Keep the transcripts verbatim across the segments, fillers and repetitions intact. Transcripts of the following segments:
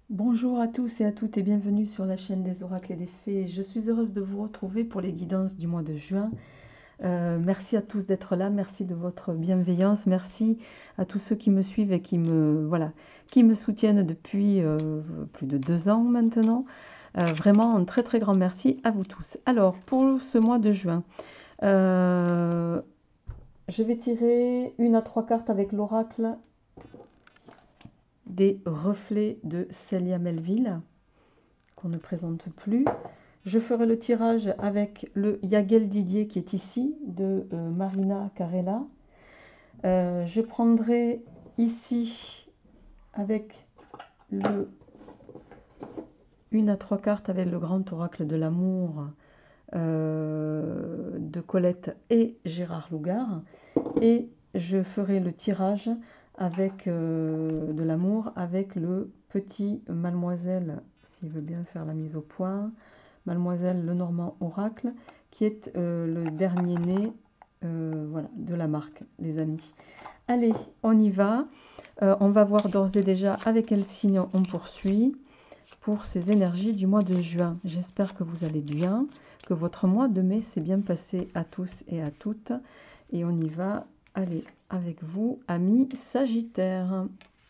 Bonjour à tous et à toutes et bienvenue sur la chaîne des oracles et des fées. Je suis heureuse de vous retrouver pour les guidances du mois de juin. Euh, merci à tous d'être là, merci de votre bienveillance, merci à tous ceux qui me suivent et qui me, voilà, qui me soutiennent depuis euh, plus de deux ans maintenant. Euh, vraiment un très très grand merci à vous tous. Alors pour ce mois de juin, euh, je vais tirer une à trois cartes avec l'oracle des reflets de Célia Melville, qu'on ne présente plus. Je ferai le tirage avec le Yagel Didier qui est ici, de euh, Marina Carella. Euh, je prendrai ici avec le une à trois cartes avec le grand oracle de l'amour euh, de Colette et Gérard Lougard. Et je ferai le tirage avec euh, de l'amour avec le petit Mademoiselle, s'il veut bien faire la mise au point, Mademoiselle Lenormand Oracle, qui est euh, le dernier né euh, voilà, de la marque, les amis. Allez, on y va. Euh, on va voir d'ores et déjà avec quel signe on poursuit pour ces énergies du mois de juin. J'espère que vous allez bien, que votre mois de mai s'est bien passé à tous et à toutes. Et on y va. Allez, avec vous, amis Sagittaire.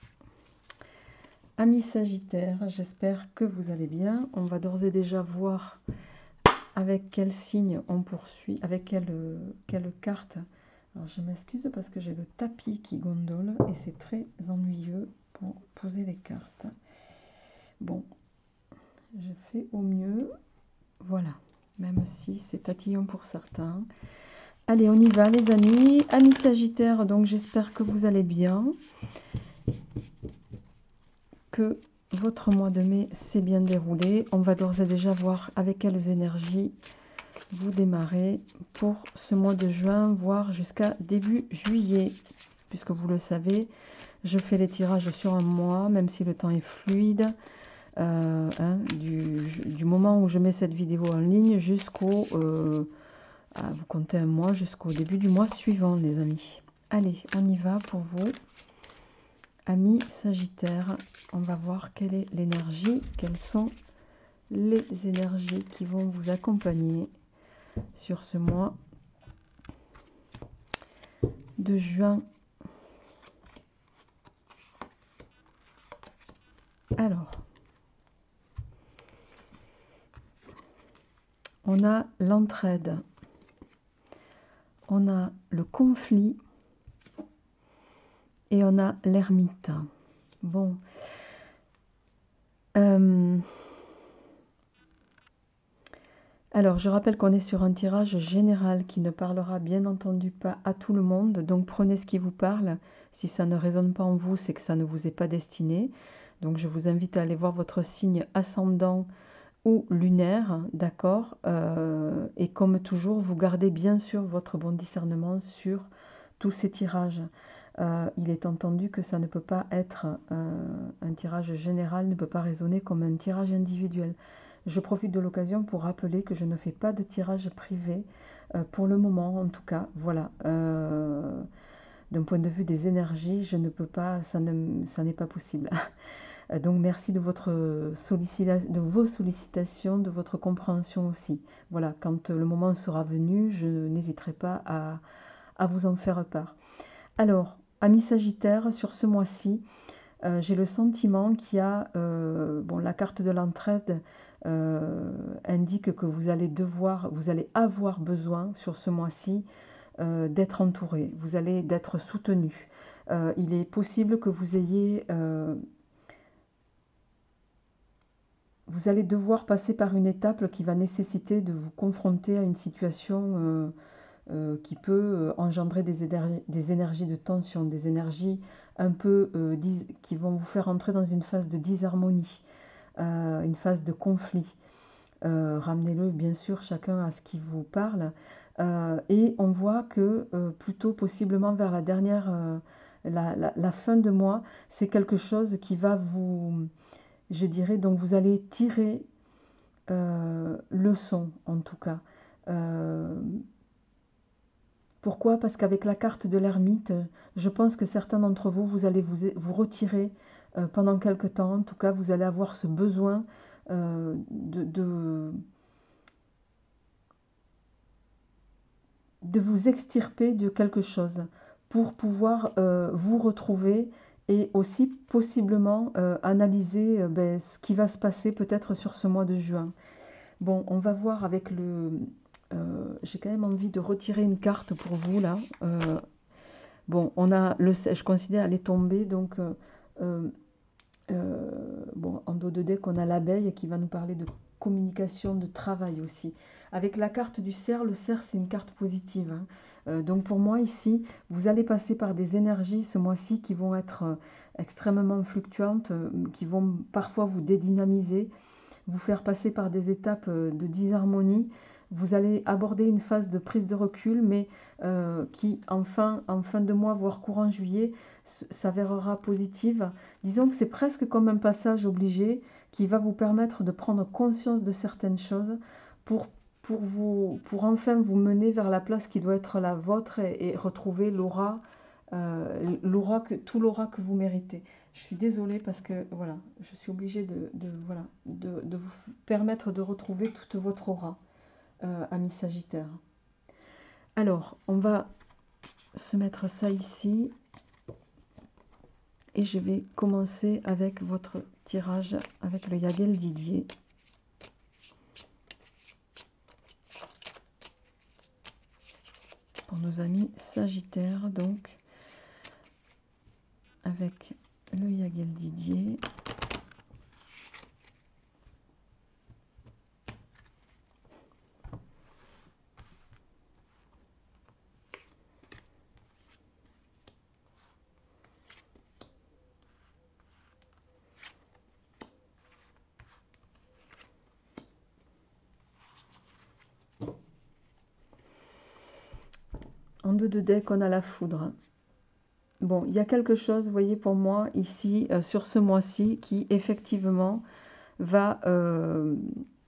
Amis Sagittaire, j'espère que vous allez bien. On va d'ores et déjà voir avec quel signe on poursuit, avec quelle, quelle carte. Alors je m'excuse parce que j'ai le tapis qui gondole et c'est très ennuyeux pour poser les cartes. Bon, je fais au mieux. Voilà, même si c'est tatillon pour certains. Allez, on y va les amis. Amis Sagittaire, donc j'espère que vous allez bien. Que votre mois de mai s'est bien déroulé. On va d'ores et déjà voir avec quelles énergies vous démarrez pour ce mois de juin, voire jusqu'à début juillet. Puisque vous le savez, je fais les tirages sur un mois, même si le temps est fluide. Euh, hein, du, du moment où je mets cette vidéo en ligne jusqu'au... Euh, ah, vous comptez un mois jusqu'au début du mois suivant, les amis. Allez, on y va pour vous. Amis Sagittaire, on va voir quelle est l'énergie, quelles sont les énergies qui vont vous accompagner sur ce mois de juin. Alors, on a l'entraide, on a le conflit et on a l'ermite. Bon. Euh, alors, je rappelle qu'on est sur un tirage général qui ne parlera bien entendu pas à tout le monde. Donc, prenez ce qui vous parle. Si ça ne résonne pas en vous, c'est que ça ne vous est pas destiné. Donc, je vous invite à aller voir votre signe ascendant ou lunaire, d'accord euh, Et comme toujours, vous gardez bien sûr votre bon discernement sur tous ces tirages. Euh, il est entendu que ça ne peut pas être euh, un tirage général, ne peut pas résonner comme un tirage individuel. Je profite de l'occasion pour rappeler que je ne fais pas de tirage privé, euh, pour le moment en tout cas. Voilà. Euh, D'un point de vue des énergies, je ne peux pas, ça ne, ça n'est pas possible. Donc merci de, votre de vos sollicitations, de votre compréhension aussi. Voilà, quand le moment sera venu, je n'hésiterai pas à, à vous en faire part. Alors, amis Sagittaire, sur ce mois-ci, euh, j'ai le sentiment qu'il y a, euh, bon, la carte de l'entraide euh, indique que vous allez devoir, vous allez avoir besoin sur ce mois-ci euh, d'être entouré, vous allez d'être soutenu. Euh, il est possible que vous ayez... Euh, vous allez devoir passer par une étape qui va nécessiter de vous confronter à une situation euh, euh, qui peut euh, engendrer des énergies, des énergies de tension, des énergies un peu euh, qui vont vous faire entrer dans une phase de disharmonie, euh, une phase de conflit. Euh, Ramenez-le bien sûr chacun à ce qui vous parle. Euh, et on voit que euh, plutôt possiblement vers la dernière, euh, la, la, la fin de mois, c'est quelque chose qui va vous, je dirais, donc vous allez tirer euh, leçon en tout cas. Euh, pourquoi? Parce qu'avec la carte de l'ermite, je pense que certains d'entre vous, vous allez vous, vous retirer euh, pendant quelque temps. En tout cas, vous allez avoir ce besoin euh, de, de, de vous extirper de quelque chose pour pouvoir euh, vous retrouver et aussi possiblement euh, analyser euh, ben, ce qui va se passer peut-être sur ce mois de juin. Bon, on va voir avec le... Euh, j'ai quand même envie de retirer une carte pour vous là. Euh, bon, on a le, je considère elle est tombée, donc euh, euh, euh, bon, en dos de deck on a l'abeille qui va nous parler de communication, de travail aussi. Avec la carte du cerf, le cerf c'est une carte positive, hein. Euh, donc pour moi ici, vous allez passer par des énergies ce mois-ci qui vont être euh, extrêmement fluctuantes, euh, qui vont parfois vous dédynamiser, vous faire passer par des étapes euh, de disharmonie. Vous allez aborder une phase de prise de recul, mais euh, qui, en fin, en fin de mois, voire courant juillet, s'avérera positive. Disons que c'est presque comme un passage obligé qui va vous permettre de prendre conscience de certaines choses pour, pour, vous, pour enfin vous mener vers la place qui doit être la vôtre et, et retrouver l'aura, euh, l'aura que, tout l'aura que vous méritez. Je suis désolée parce que voilà, je suis obligée de, de, voilà, de, de vous permettre de retrouver toute votre aura, euh, ami Sagittaire. Alors, on va se mettre ça ici et je vais commencer avec votre tirage avec le Yagel Didier. Pour nos amis Sagittaires, donc, avec le Yagel Didier. En deux de deck, on a la foudre. Bon, il y a quelque chose, vous voyez, pour moi, ici, euh, sur ce mois-ci, qui, effectivement, va, euh,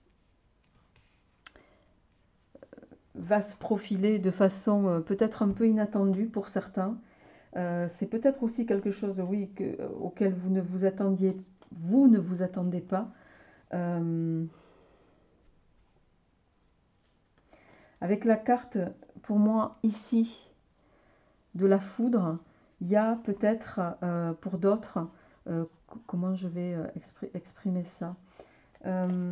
va se profiler de façon euh, peut-être un peu inattendue pour certains. Euh, c'est peut-être aussi quelque chose, oui, que, euh, auquel vous ne vous attendiez, vous ne vous attendez pas. Euh, avec la carte, pour moi, ici, de la foudre, il y a peut-être, euh, pour d'autres, euh, comment je vais euh, expri exprimer ça, euh,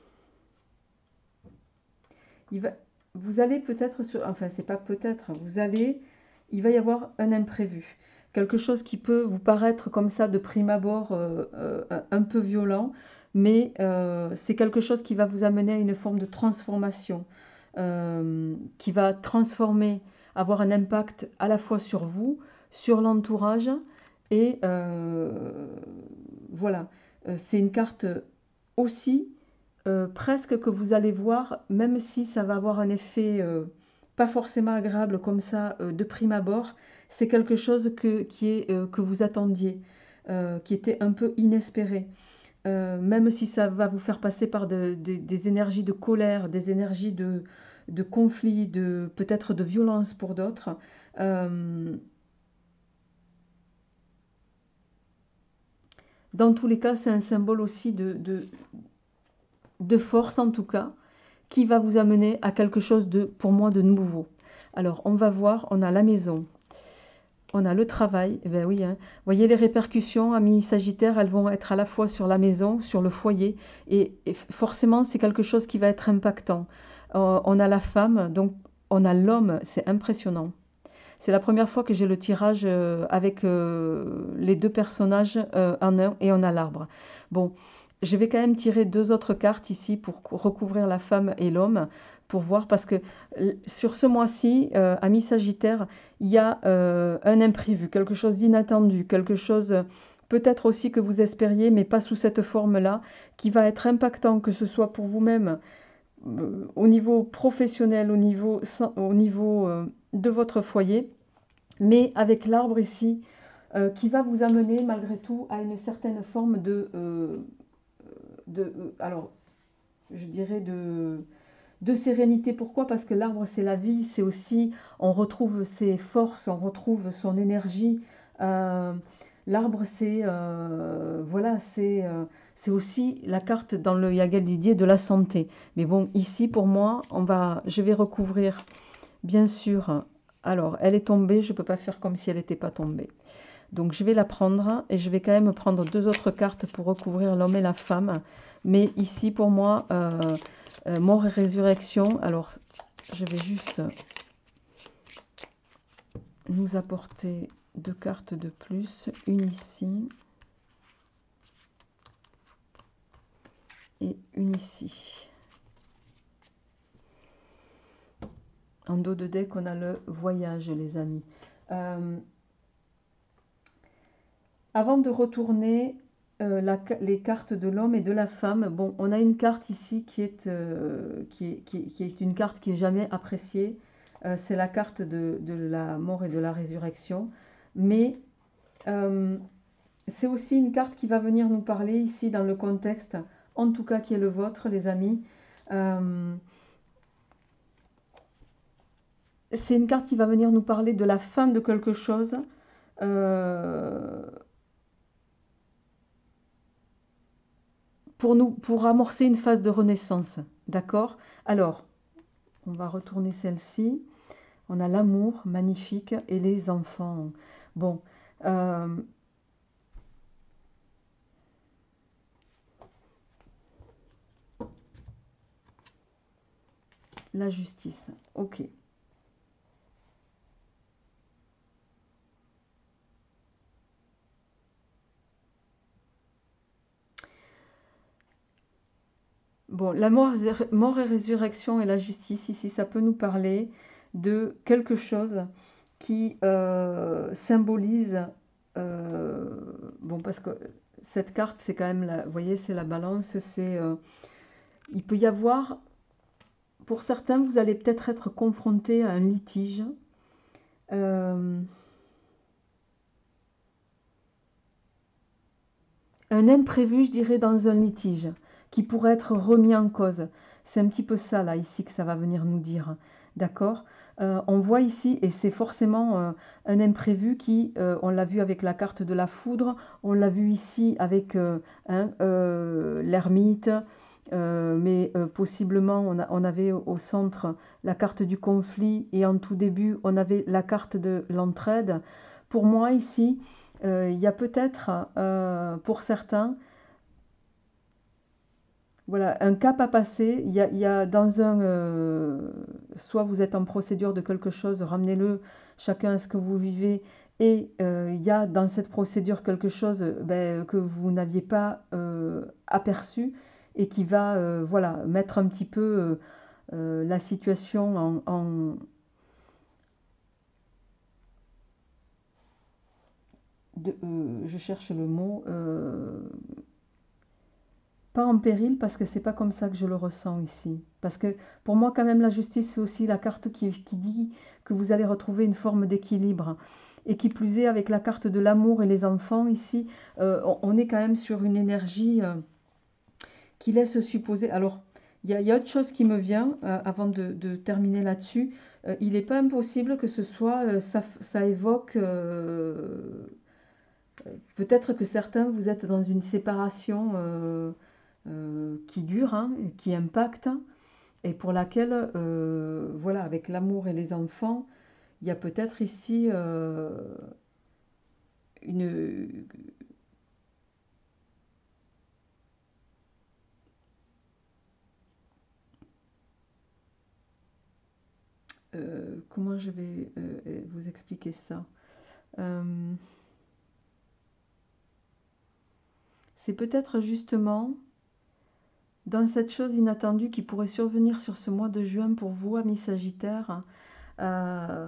il va, vous allez peut-être sur, enfin c'est pas peut-être, vous allez, il va y avoir un imprévu, quelque chose qui peut vous paraître comme ça de prime abord euh, euh, un peu violent, mais euh, c'est quelque chose qui va vous amener à une forme de transformation, euh, qui va transformer, avoir un impact à la fois sur vous, sur l'entourage, et euh, voilà, Euh, c'est une carte aussi euh, presque que vous allez voir, même si ça va avoir un effet euh, pas forcément agréable comme ça euh, de prime abord, c'est quelque chose que, qui est, euh, que vous attendiez, euh, qui était un peu inespéré. Euh, même si ça va vous faire passer par de, de, des énergies de colère, des énergies de, de conflit, de, peut-être de violence pour d'autres. Euh, dans tous les cas, c'est un symbole aussi de, de, de force en tout cas, qui va vous amener à quelque chose de, pour moi, de nouveau. Alors, on va voir, on a la maison, on a le travail, eh ben oui, hein. Vous voyez les répercussions, amis Sagittaires, elles vont être à la fois sur la maison, sur le foyer, et, et forcément, c'est quelque chose qui va être impactant. Euh, on a la femme, donc on a l'homme, c'est impressionnant. C'est la première fois que j'ai le tirage euh, avec euh, les deux personnages euh, en un, et on a l'arbre. Bon, je vais quand même tirer deux autres cartes ici pour recouvrir la femme et l'homme, pour voir, parce que sur ce mois-ci, euh, amis Sagittaire, il y a euh, un imprévu, quelque chose d'inattendu, quelque chose peut-être aussi que vous espériez, mais pas sous cette forme-là, qui va être impactant, que ce soit pour vous-même, euh, au niveau professionnel, au niveau, au niveau euh, de votre foyer, mais avec l'arbre ici, euh, qui va vous amener malgré tout à une certaine forme de, euh, de euh, alors, je dirais de, de sérénité. Pourquoi? Parce que l'arbre, c'est la vie, c'est aussi, on retrouve ses forces, on retrouve son énergie. Euh, l'arbre, c'est euh, voilà, c'est euh, c'est aussi la carte dans le Yaga Didier de la santé. Mais bon, ici, pour moi, on va, je vais recouvrir, bien sûr. Alors, elle est tombée, je ne peux pas faire comme si elle n'était pas tombée. Donc, je vais la prendre et je vais quand même prendre deux autres cartes pour recouvrir l'homme et la femme. Mais ici, pour moi, euh, euh, mort et résurrection. Alors, je vais juste nous apporter deux cartes de plus. Une ici et une ici. En dos de deck, on a le voyage, les amis. Euh, avant de retourner euh, la, les cartes de l'homme et de la femme, bon, on a une carte ici qui est, euh, qui est, qui, qui est une carte qui est jamais appréciée. Euh, c'est la carte de, de la mort et de la résurrection. Mais euh, c'est aussi une carte qui va venir nous parler ici dans le contexte, en tout cas qui est le vôtre, les amis. Euh, c'est une carte qui va venir nous parler de la fin de quelque chose. Euh, pour, nous, pour amorcer une phase de renaissance. D'accord? Alors, on va retourner celle-ci. On a l'amour, magnifique, et les enfants. Bon. Euh, la justice. Ok. Bon, la mort, mort et résurrection et la justice, ici, ça peut nous parler de quelque chose qui euh, symbolise, euh, bon, parce que cette carte, c'est quand même, la, vous voyez, c'est la balance, c'est, euh, il peut y avoir, pour certains, vous allez peut-être être confronté à un litige, euh, un imprévu, je dirais, dans un litige, qui pourrait être remis en cause. C'est un petit peu ça, là, ici, que ça va venir nous dire. D'accord? Euh, on voit ici, et c'est forcément euh, un imprévu qui, euh, on l'a vu avec la carte de la foudre, on l'a vu ici avec euh, hein, euh, l'ermite, euh, mais euh, possiblement on, a, on avait au centre la carte du conflit, et en tout début, on avait la carte de l'entraide. Pour moi, ici, euh, il y a peut-être, euh, pour certains, voilà, un cap à passer. Il y a, il y a dans un... euh, soit vous êtes en procédure de quelque chose, ramenez-le chacun à ce que vous vivez. Et euh, il y a dans cette procédure quelque chose ben, que vous n'aviez pas euh, aperçu et qui va euh, voilà, mettre un petit peu euh, euh, la situation en, en de, euh, je cherche le mot, euh, pas en péril parce que c'est pas comme ça que je le ressens ici. Parce que pour moi, quand même, la justice, c'est aussi la carte qui, qui dit que vous allez retrouver une forme d'équilibre. Et qui plus est, avec la carte de l'amour et les enfants, ici, euh, on, on est quand même sur une énergie euh, qui laisse supposer. Alors, il y, y, a autre chose qui me vient euh, avant de, de terminer là-dessus. Euh, il n'est pas impossible que ce soit, euh, ça, ça évoque. Euh, peut-être que certains, vous êtes dans une séparation. Euh, euh, qui dure, hein, qui impacte, et pour laquelle, euh, voilà, avec l'amour et les enfants, il y a peut-être ici euh, une... Euh, comment je vais euh, vous expliquer ça? euh, C'est peut-être justement dans cette chose inattendue qui pourrait survenir sur ce mois de juin pour vous, amis Sagittaires. euh,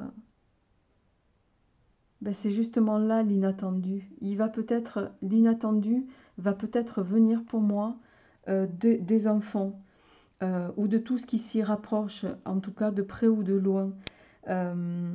Ben, c'est justement là l'inattendu. Il va peut-être, l'inattendu va peut-être venir pour moi euh, de- des enfants euh, ou de tout ce qui s'y rapproche, en tout cas de près ou de loin. Euh,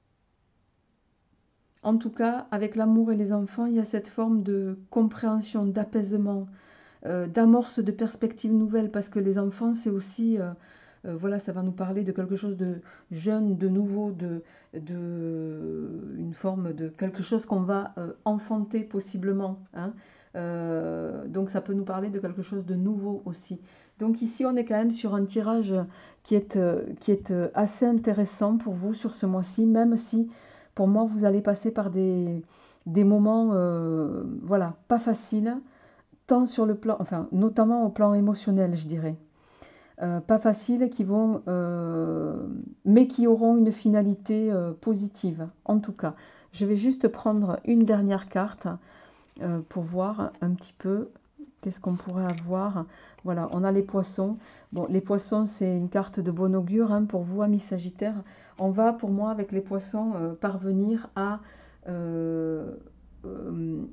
en tout cas, avec l'amour et les enfants, il y a cette forme de compréhension, d'apaisement, euh, d'amorce de perspectives nouvelles, parce que les enfants, c'est aussi euh, Euh, voilà, ça va nous parler de quelque chose de jeune, de nouveau, de, de une forme de quelque chose qu'on va euh, enfanter possiblement, hein. Euh, donc ça peut nous parler de quelque chose de nouveau aussi. Donc ici, on est quand même sur un tirage qui est, euh, qui est euh, assez intéressant pour vous sur ce mois-ci, même si pour moi, vous allez passer par des, des moments, euh, voilà, pas faciles, tant sur le plan, enfin, notamment au plan émotionnel, je dirais. Euh, pas faciles, qui vont, euh, mais qui auront une finalité euh, positive, en tout cas. Je vais juste prendre une dernière carte euh, pour voir un petit peu qu'est-ce qu'on pourrait avoir. Voilà, on a les poissons. Bon, les poissons, c'est une carte de bon augure hein, pour vous, amis Sagittaires. On va, pour moi, avec les poissons, euh, parvenir à, euh, euh,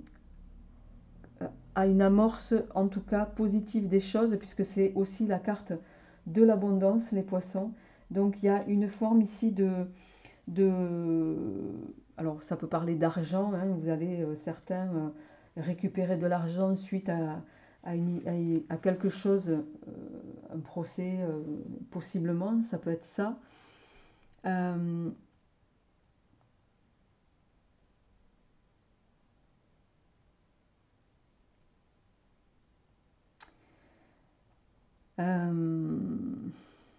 à une amorce, en tout cas, positive des choses, puisque c'est aussi la carte de l'abondance, les poissons. Donc, il y a une forme ici de... de alors, ça peut parler d'argent. Hein, vous allez, euh, certains, euh, récupérer de l'argent suite à, à, une, à, à quelque chose, euh, un procès, euh, possiblement, ça peut être ça. Euh, euh,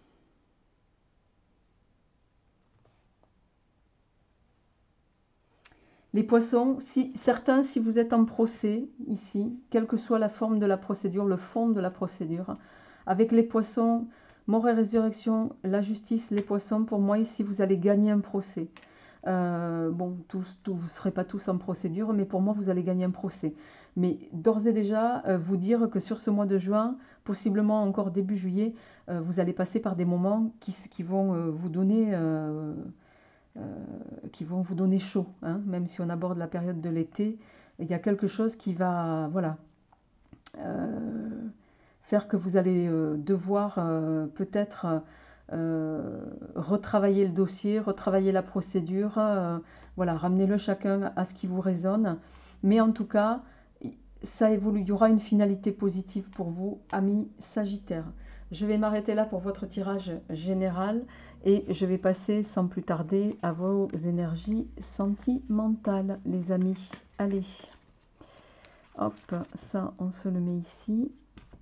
Les poissons, si, certains, si vous êtes en procès, ici, quelle que soit la forme de la procédure, le fond de la procédure, avec les poissons, mort et résurrection, la justice, les poissons, pour moi, ici, vous allez gagner un procès. Euh, bon, tous, tous, vous ne serez pas tous en procédure, mais pour moi, vous allez gagner un procès. Mais d'ores et déjà, euh, vous dire que sur ce mois de juin, possiblement encore début juillet, euh, vous allez passer par des moments qui, qui vont euh, vous donner... Euh, euh, qui vont vous donner chaud, hein, même si on aborde la période de l'été, il y a quelque chose qui va, voilà, euh, faire que vous allez euh, devoir euh, peut-être euh, retravailler le dossier, retravailler la procédure, euh, voilà, ramenez-le chacun à ce qui vous résonne, mais en tout cas, ça évolue, il y aura une finalité positive pour vous, amis Sagittaires. Je vais m'arrêter là pour votre tirage général et je vais passer sans plus tarder à vos énergies sentimentales, les amis. Allez, hop, ça on se le met ici.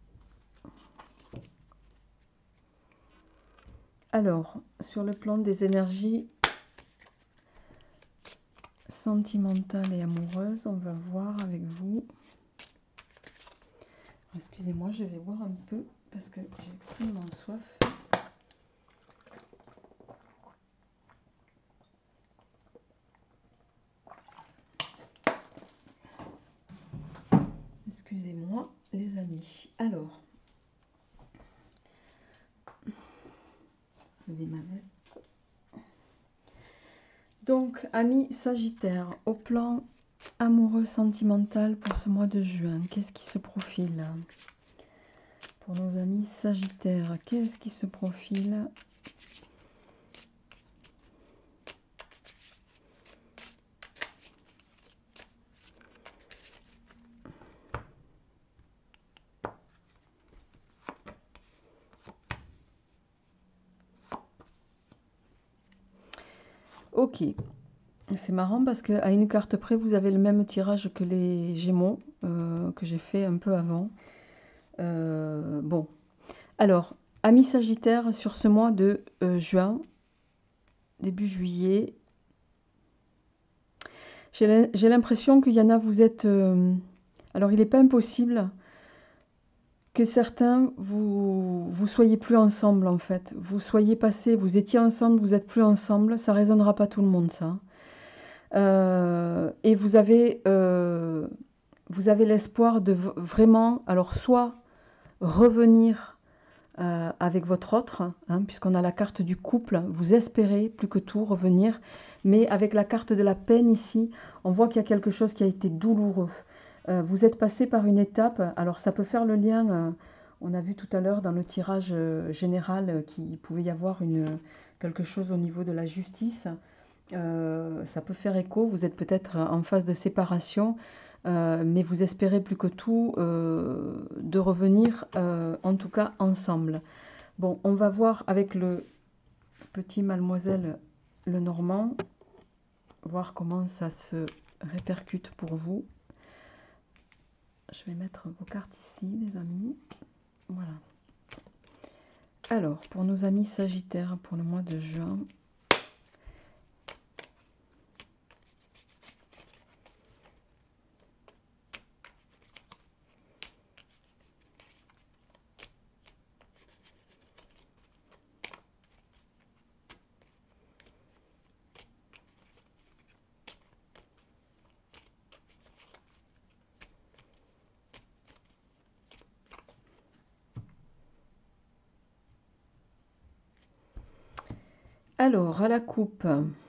Alors, sur le plan des énergies sentimentales et amoureuses, on va voir avec vous. Excusez-moi, je vais boire un peu parce que j'ai extrêmement soif. Excusez-moi, les amis. Alors, je vais ma veste. Donc, amis Sagittaires, au plan amoureux sentimental pour ce mois de juin, qu'est-ce qui se profile pour nos amis Sagittaires? Qu'est-ce qui se profile? Ok, c'est marrant parce qu'à une carte près, vous avez le même tirage que les Gémeaux euh, que j'ai fait un peu avant. Euh, bon, alors, amis Sagittaires, sur ce mois de euh, juin, début juillet, j'ai l'impression qu'il y en a, vous êtes... Euh, alors, il n'est pas impossible que certains, vous vous soyez plus ensemble, en fait. Vous soyez passés, vous étiez ensemble, vous n'êtes plus ensemble. Ça ne résonnera pas tout le monde, ça. Euh, et vous avez, euh, vous avez l'espoir de vraiment, alors soit revenir euh, avec votre autre, hein, puisqu'on a la carte du couple, vous espérez plus que tout revenir, mais avec la carte de la peine ici, on voit qu'il y a quelque chose qui a été douloureux. Euh, vous êtes passé par une étape, alors ça peut faire le lien, euh, on a vu tout à l'heure dans le tirage euh, général euh, qu'il pouvait y avoir une, quelque chose au niveau de la justice. Euh, ça peut faire écho, vous êtes peut-être en phase de séparation, euh, mais vous espérez plus que tout euh, de revenir, euh, en tout cas ensemble. Bon, on va voir avec le petit Mademoiselle Lenormand, voir comment ça se répercute pour vous. Je vais mettre vos cartes ici, les amis. Voilà. Alors, pour nos amis Sagittaires, pour le mois de juin, alors, à la coupe,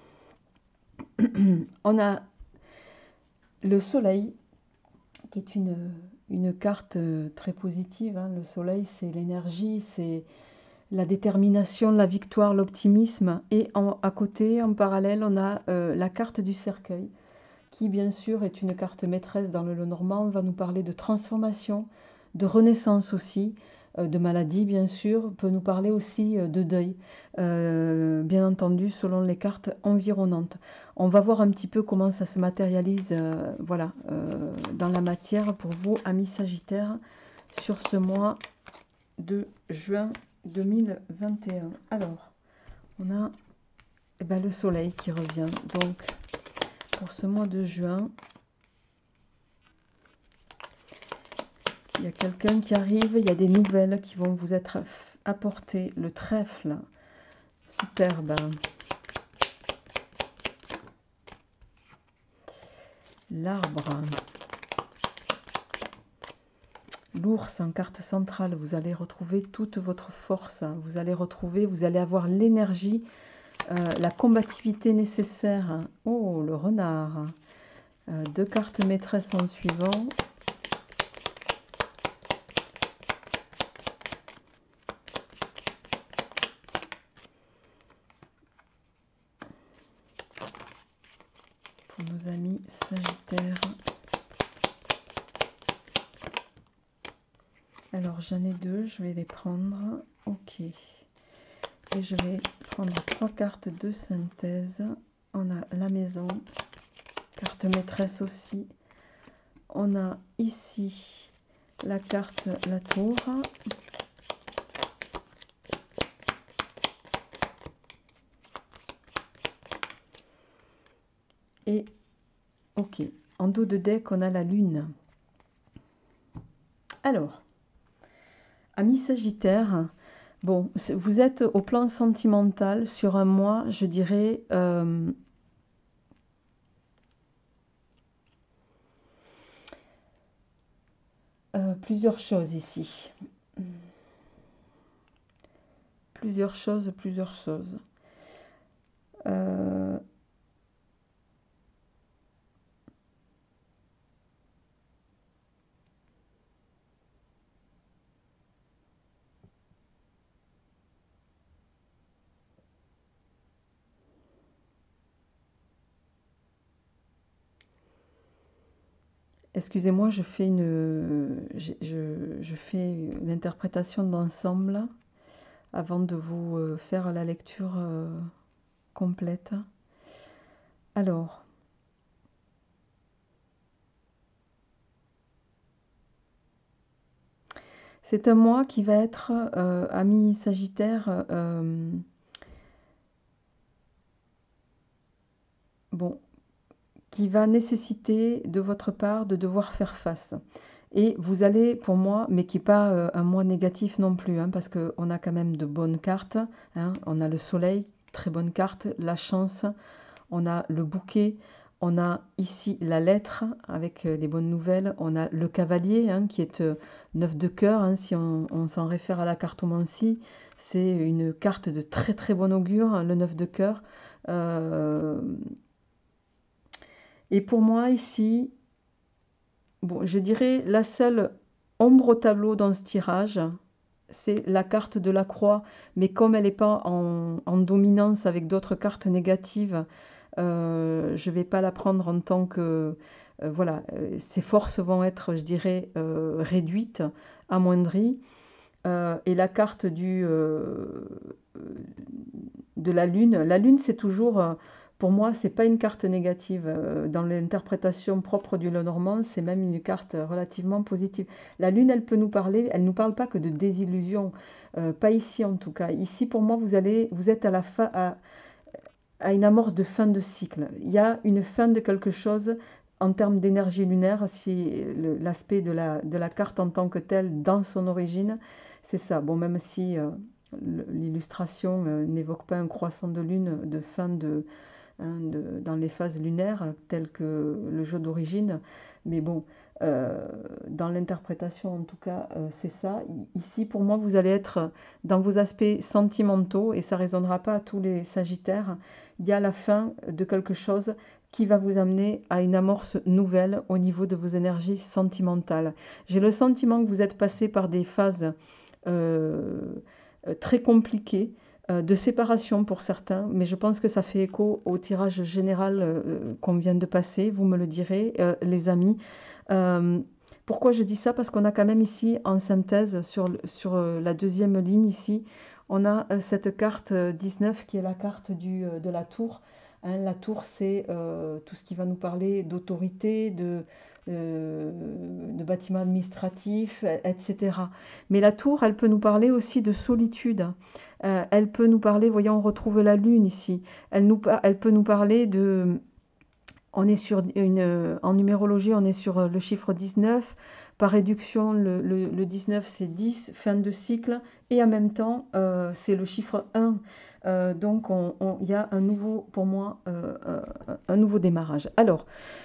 on a le soleil, qui est une, une carte très positive. Hein. Le soleil, c'est l'énergie, c'est la détermination, la victoire, l'optimisme. Et en, à côté, en parallèle, on a euh, la carte du cercueil, qui bien sûr est une carte maîtresse dans le Lenormand. On va nous parler de transformation, de renaissance aussi, de maladie bien sûr, peut nous parler aussi de deuil, euh, bien entendu selon les cartes environnantes. On va voir un petit peu comment ça se matérialise euh, voilà, euh, dans la matière pour vous, amis Sagittaires, sur ce mois de juin deux mille vingt et un. Alors, on a eh ben, le soleil qui revient. Donc, pour ce mois de juin, il y a quelqu'un qui arrive, il y a des nouvelles qui vont vous être apportées. Le trèfle, superbe. L'arbre. L'ours en carte centrale, vous allez retrouver toute votre force. Vous allez retrouver, vous allez avoir l'énergie, euh, la combativité nécessaire. Oh, le renard. Euh, deux cartes maîtresses en suivant. Pour nos amis Sagittaires. Alors j'en ai deux, je vais les prendre. Ok. Et je vais prendre trois cartes de synthèse. On a la maison, carte maîtresse aussi. On a ici la carte la tour. Et ok, en dos de deck, on a la lune. Alors, amis Sagittaire, bon, vous êtes au plan sentimental sur un mois, je dirais, euh, euh, plusieurs choses ici. Plusieurs choses, plusieurs choses. Euh, Excusez-moi, je fais une, je, je, je fais une interprétation d'ensemble avant de vous faire la lecture complète. Alors, c'est un mois qui va être, euh, ami Sagittaire, euh, bon, qui va nécessiter de votre part de devoir faire face. Et vous allez, pour moi, mais qui n'est pas euh, un mois négatif non plus, hein, parce qu'on a quand même de bonnes cartes. Hein, on a le soleil, très bonne carte, la chance, on a le bouquet, on a ici la lettre avec euh, les bonnes nouvelles, on a le cavalier, hein, qui est euh, neuf de cœur, hein, si on, on s'en réfère à la cartomancie. C'est une carte de très très bon augure, hein, le neuf de cœur. Euh, et pour moi ici, bon, je dirais la seule ombre au tableau dans ce tirage, c'est la carte de la croix, mais comme elle n'est pas en, en dominance avec d'autres cartes négatives, euh, je ne vais pas la prendre en tant que... Euh, voilà, euh, ses forces vont être, je dirais, euh, réduites, amoindries. euh, et la carte du, euh, de la lune. La lune, c'est toujours, euh, pour moi, c'est pas une carte négative. Euh, Dans l'interprétation propre du Lenormand, c'est même une carte relativement positive. La lune, elle peut nous parler, elle nous parle pas que de désillusion, euh, pas ici en tout cas. Ici, pour moi, vous allez, vous êtes à la fin, à, à une amorce de fin de cycle. Il y a une fin de quelque chose en termes d'énergie lunaire, si le- l'aspect de la, de la carte en tant que telle, dans son origine, c'est ça. Bon, même si euh, le- l'illustration euh, n'évoque pas un croissant de lune de fin de, hein, de- dans les phases lunaires, euh, tel que le jeu d'origine, mais bon, euh, dans l'interprétation en tout cas, euh, c'est ça. I- Ici, pour moi, vous allez être dans vos aspects sentimentaux, et ça ne résonnera pas à tous les Sagittaires. Il y a la fin de quelque chose qui va vous amener à une amorce nouvelle au niveau de vos énergies sentimentales. J'ai le sentiment que vous êtes passé par des phases euh, euh, très compliquées, euh, de séparation pour certains, mais je pense que ça fait écho au tirage général euh, qu'on vient de passer, vous me le direz, euh, les amis. Euh, Pourquoi je dis ça? Parce qu'on a quand même ici, en synthèse, sur, le- sur euh, la deuxième ligne ici, on a euh, cette carte euh, dix-neuf qui est la carte du, euh, de la tour. Hein, la tour, c'est euh, tout ce qui va nous parler d'autorité, de, euh, de bâtiments administratifs, et cetera. Mais la tour, elle peut nous parler aussi de solitude. Euh, elle peut nous parler, voyons, on retrouve la lune ici. Elle, nous, elle peut nous parler de, on est sur une, en numérologie, on est sur le chiffre dix-neuf. Par réduction, le, le, le dix-neuf, c'est dix, fin de cycle. Et en même temps, euh, c'est le chiffre un. Euh, donc, il on, on, y a un nouveau, pour moi, euh, euh, un nouveau démarrage. Alors,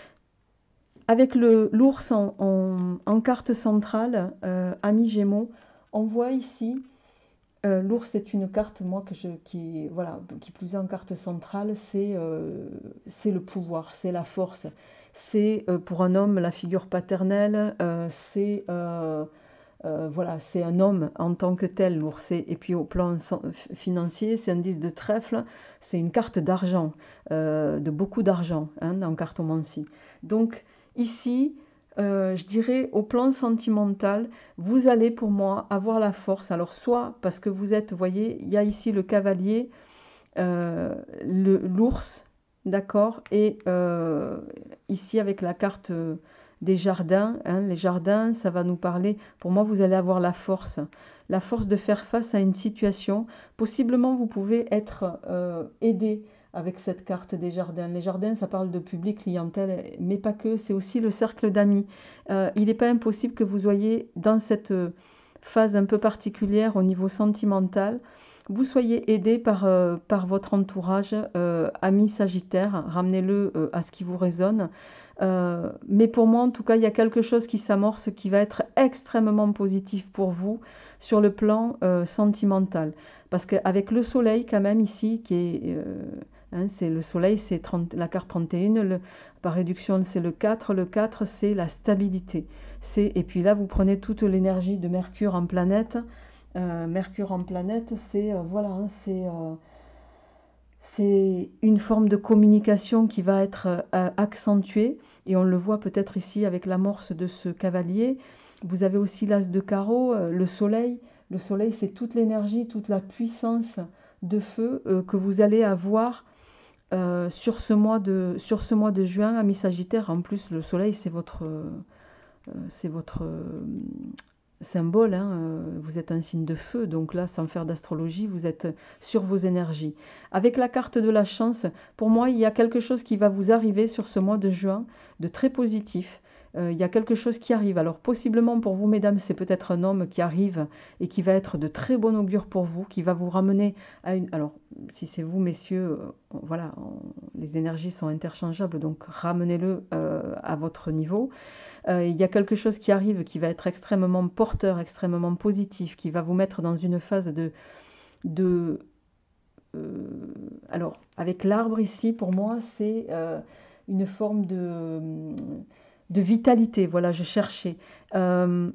avec le l'ours en, en, en carte centrale, euh, ami Gémeaux, on voit ici, euh, l'ours est une carte, moi, que je, qui, voilà, qui plus est en carte centrale, c'est euh, c'est le pouvoir, c'est la force. C'est euh, pour un homme la figure paternelle, euh, c'est euh, euh, voilà, c'est un homme en tant que tel, l'ours. Et et puis au plan financier, c'est un dix de trèfle, c'est une carte d'argent, euh, de beaucoup d'argent, hein, en cartomancie. Donc ici, euh, je dirais au plan sentimental, vous allez pour moi avoir la force. Alors soit parce que vous êtes, vous voyez, il y a ici le cavalier, euh, le- l'ours, d'accord, et euh, ici avec la carte euh, des jardins, hein, les jardins, ça va nous parler, pour moi vous allez avoir la force, la force de faire face à une situation. Possiblement vous pouvez être euh, aidé avec cette carte des jardins. Les jardins, ça parle de public, clientèle, mais pas que, c'est aussi le cercle d'amis. Euh, il n'est pas impossible que vous soyez dans cette euh, phase un peu particulière au niveau sentimental, vous soyez aidé par, euh, par votre entourage, euh, ami Sagittaire, ramenez-le euh, à ce qui vous résonne. Euh, mais pour moi, en tout cas, il y a quelque chose qui s'amorce qui va être extrêmement positif pour vous sur le plan euh, sentimental. Parce qu'avec le soleil, quand même, ici, qui est, euh, hein, c'est le soleil, c'est la carte trente et un, le, par réduction, c'est le quatre. Le quatre, c'est la stabilité. Et puis là, vous prenez toute l'énergie de Mercure en planète. Euh, Mercure en planète, c'est euh, voilà, hein, c'est euh, c'est une forme de communication qui va être euh, accentuée, et on le voit peut-être ici avec l'amorce de ce cavalier. Vous avez aussi l'as de carreau, euh, le soleil. Le soleil, c'est toute l'énergie, toute la puissance de feu euh, que vous allez avoir euh, sur ce mois de sur ce mois de juin, ami Sagittaire. En plus, le soleil, c'est votre euh, c'est votre euh, symbole, hein, euh, vous êtes un signe de feu, donc là, sans faire d'astrologie, vous êtes sur vos énergies. Avec la carte de la chance, pour moi, il y a quelque chose qui va vous arriver sur ce mois de juin, de très positif. Euh, il y a quelque chose qui arrive. Alors possiblement pour vous, mesdames, c'est peut-être un homme qui arrive et qui va être de très bon augure pour vous, qui va vous ramener à une... Alors, si c'est vous, messieurs, euh, voilà, on- les énergies sont interchangeables, donc ramenez-le euh, à votre niveau. Euh, il y a quelque chose qui arrive qui va être extrêmement porteur, extrêmement positif, qui va vous mettre dans une phase de... de euh, alors, avec l'arbre ici, pour moi, c'est euh, une forme de, de vitalité. Voilà, je cherchais. Euh,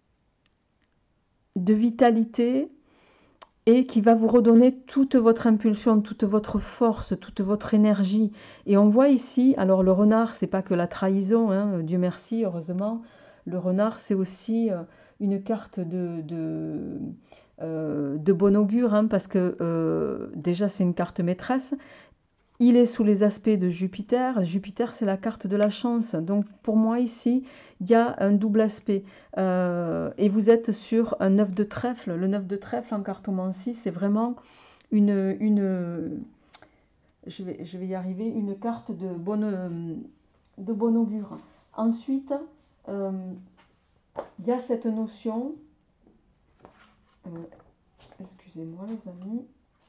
de vitalité, et qui va vous redonner toute votre impulsion, toute votre force, toute votre énergie. Et on voit ici, alors le renard, c'est pas que la trahison, hein, Dieu merci, heureusement. Le renard, c'est aussi euh, une carte de, de, euh, de bon augure, hein, parce que euh, déjà c'est une carte maîtresse. Il est sous les aspects de Jupiter. Jupiter, c'est la carte de la chance. Donc, pour moi, ici, il y a un double aspect. Euh, et vous êtes sur un neuf de trèfle. Le neuf de trèfle en cartomancie, c'est vraiment une, une je, vais, je vais y arriver, une carte de bonne, de bon augure. Ensuite, euh, il y a cette notion, euh, excusez-moi les amis,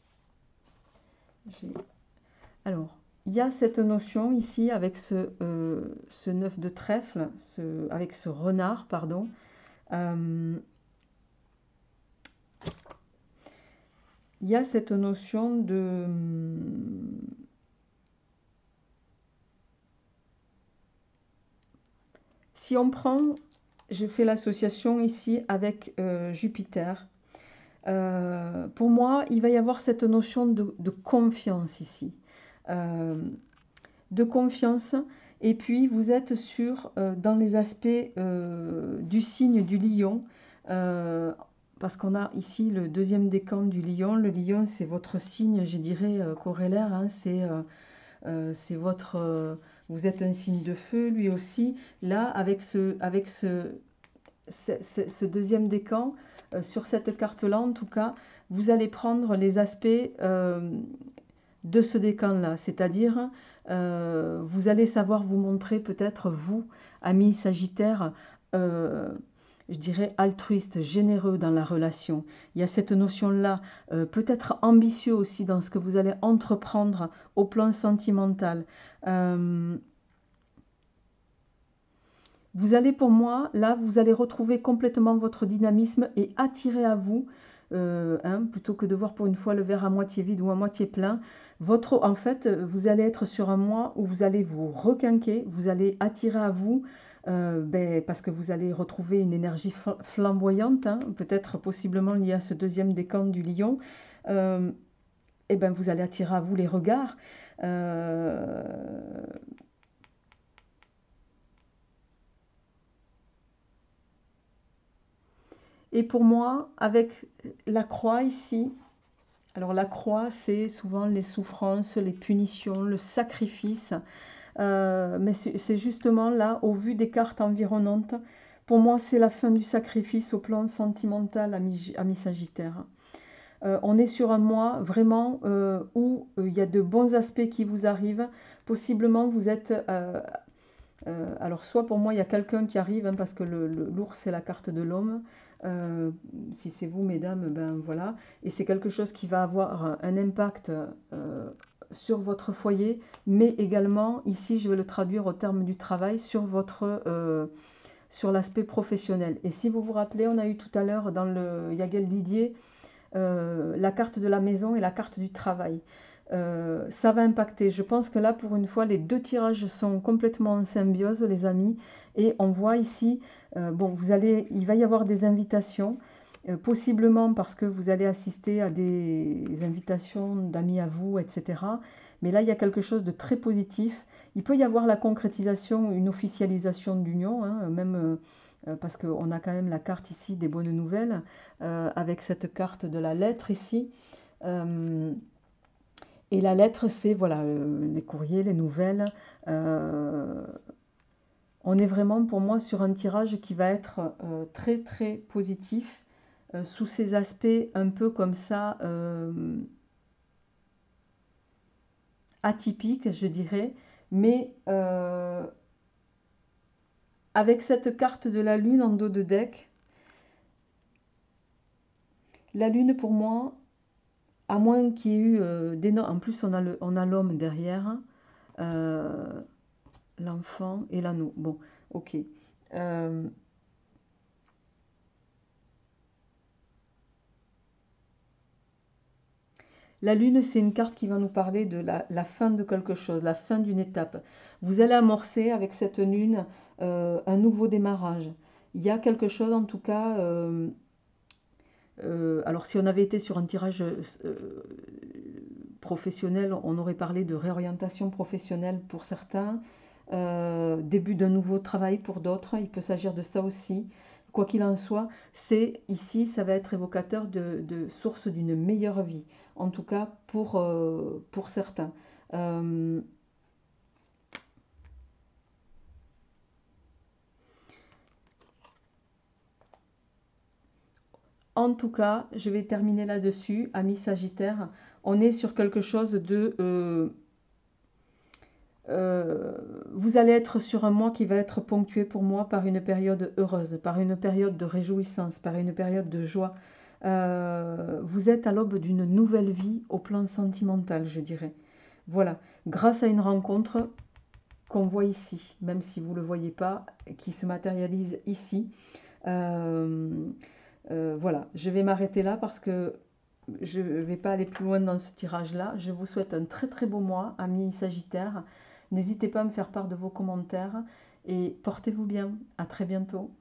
j'ai alors, il y a cette notion ici avec ce, euh, ce neuf de trèfle, ce, avec ce renard, pardon. Euh, il y a cette notion de... Si on prend, je fais l'association ici avec euh, Jupiter. Euh, pour moi, il va y avoir cette notion de, de confiance ici. Euh, de confiance. Et puis, vous êtes sur, euh, dans les aspects euh, du signe du lion, euh, parce qu'on a ici le deuxième décan du lion. Le lion, c'est votre signe, je dirais, euh, corrélaire. Hein, c'est euh, euh, c'est votre... euh, vous êtes un signe de feu, lui aussi. Là, avec ce, avec ce, ce, ce- ce deuxième décan, euh, sur cette carte-là, en tout cas, vous allez prendre les aspects euh, de ce décan-là, c'est-à-dire euh, vous allez savoir vous montrer peut-être vous, ami Sagittaire, euh, je dirais altruiste, généreux dans la relation. Il y a cette notion-là, euh, peut-être ambitieux aussi dans ce que vous allez entreprendre au plan sentimental. Euh, vous allez pour moi, là, vous allez retrouver complètement votre dynamisme et attirer à vous, euh, hein, plutôt que de voir pour une fois le verre à moitié vide ou à moitié plein, votre, en fait, vous allez être sur un mois où vous allez vous requinquer, vous allez attirer à vous, euh, ben, parce que vous allez retrouver une énergie flamboyante, hein, peut-être possiblement liée à ce deuxième décan du lion, euh, et ben vous allez attirer à vous les regards. Euh, Et pour moi, avec la croix ici, alors la croix, c'est souvent les souffrances, les punitions, le sacrifice. Euh, mais c'est justement là, au vu des cartes environnantes, pour moi, c'est la fin du sacrifice au plan sentimental, ami, ami Sagittaire. Euh, on est sur un mois vraiment euh, où euh, il y a de bons aspects qui vous arrivent. Possiblement, vous êtes... euh, euh, alors, soit pour moi, il y a quelqu'un qui arrive, hein, parce que l'ours, c'est la carte de l'homme. Euh, si c'est vous, mesdames, ben voilà. Et c'est quelque chose qui va avoir un impact euh, sur votre foyer, mais également, ici, je vais le traduire au terme du travail, sur votre... Euh, sur l'aspect professionnel. Et si vous vous rappelez, on a eu tout à l'heure dans le Yagel Didier euh, la carte de la maison et la carte du travail. Euh, ça va impacter. Je pense que là, pour une fois, les deux tirages sont complètement en symbiose, les amis. Et on voit ici, euh, bon, vous allez, il va y avoir des invitations, euh, possiblement parce que vous allez assister à des invitations d'amis à vous, et cetera. Mais là, il y a quelque chose de très positif. Il peut y avoir la concrétisation, une officialisation d'union, hein, même euh, parce qu'on a quand même la carte ici des bonnes nouvelles, euh, avec cette carte de la lettre ici. Euh, et la lettre, c'est voilà, euh, les courriers, les nouvelles. Euh, on est vraiment pour moi sur un tirage qui va être euh, très très positif, euh, sous ces aspects un peu comme ça, euh, atypiques, je dirais. Mais euh, avec cette carte de la lune en dos de deck, la lune pour moi, à moins qu'il y ait eu euh, d'énormes... En plus, on a le, on a l'homme derrière, euh, l'enfant et l'anneau. Bon, ok. Euh, la lune, c'est une carte qui va nous parler de la, la fin de quelque chose, la fin d'une étape. Vous allez amorcer avec cette lune euh, un nouveau démarrage. Il y a quelque chose, en tout cas... Euh, euh, alors, si on avait été sur un tirage euh, professionnel, on aurait parlé de réorientation professionnelle pour certains, euh, début d'un nouveau travail pour d'autres. Il peut s'agir de ça aussi. quoi qu'il en soit, c'est ici, ça va être évocateur de, de source d'une meilleure vie, en tout cas pour, euh, pour certains. Euh, en tout cas, je vais terminer là-dessus, amis Sagittaire. On est sur quelque chose de... euh, euh, vous allez être sur un mois qui va être ponctué pour moi par une période heureuse, par une période de réjouissance, par une période de joie. Euh, vous êtes à l'aube d'une nouvelle vie au plan sentimental, je dirais. Voilà, grâce à une rencontre qu'on voit ici, même si vous ne le voyez pas, qui se matérialise ici. Euh, euh, voilà, je vais m'arrêter là parce que je ne vais pas aller plus loin dans ce tirage-là. Je vous souhaite un très très beau mois, amis Sagittaires. N'hésitez pas à me faire part de vos commentaires et portez-vous bien. À très bientôt.